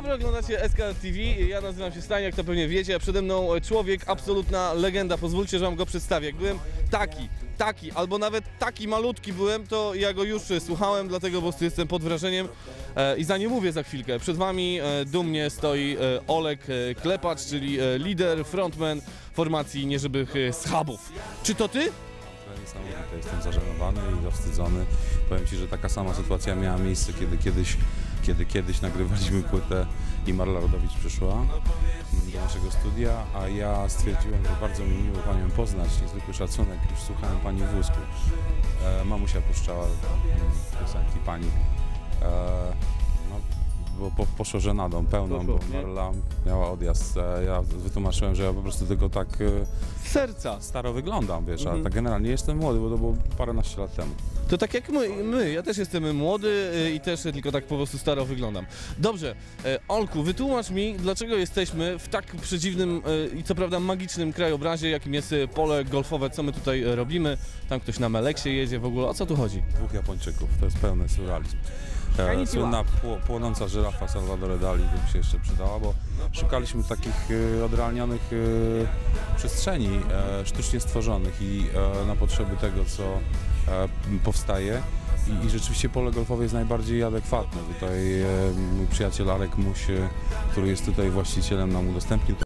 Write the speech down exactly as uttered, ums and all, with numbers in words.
dobry, oglądacie S K T V, ja nazywam się Staniak, to pewnie wiecie, a przede mną człowiek, absolutna legenda, pozwólcie, że wam go przedstawię. Jak byłem taki, taki, albo nawet taki malutki byłem, to ja go już słuchałem, dlatego po prostu jestem pod wrażeniem e, i za nie mówię za chwilkę. Przed wami e, dumnie stoi e, Olek e, Klepacz, czyli e, lider, frontman formacji Nieżybych e, Schabów. Czy to ty? Niesamowite, jestem zażenowany i zawstydzony. Powiem Ci, że taka sama sytuacja miała miejsce, kiedy kiedyś, kiedy kiedyś nagrywaliśmy płytę i Marla Rodowicz przyszła do naszego studia, a ja stwierdziłem, że bardzo mi miło Panią poznać, niezwykły szacunek, już słuchałem Pani w wózku. E, mamusia puszczała piosenki Pani. E, no, bo po, poszło żenadą pełną, bo Marla miała odjazd. E, ja wytłumaczyłem, że ja po prostu tylko tak e, Serca. staro wyglądam, wiesz, Mhm. a tak generalnie jestem młody, bo to było paręnaście lat temu. To tak jak my, my, ja też jestem młody y, i też tylko tak po prostu staro wyglądam. Dobrze, e, Olku, wytłumacz mi, dlaczego jesteśmy w tak przedziwnym e, i co prawda magicznym krajobrazie, jakim jest e, pole golfowe, co my tutaj e, robimy. Tam ktoś na Meleksie jedzie, w ogóle o co tu chodzi? Dwóch Japończyków, to jest pełny surrealizm. E, Konnichiwa. słynna pło, płonąca żyrafa Salvador Dali by się jeszcze przydała, bo szukaliśmy takich e, odrealnionych e, przestrzeni e, sztucznie stworzonych i e, na potrzeby tego, co e, powstaje. I, I rzeczywiście pole golfowe jest najbardziej adekwatne. Tutaj e, mój przyjaciel Arek Muś, e, który jest tutaj właścicielem, nam udostępnił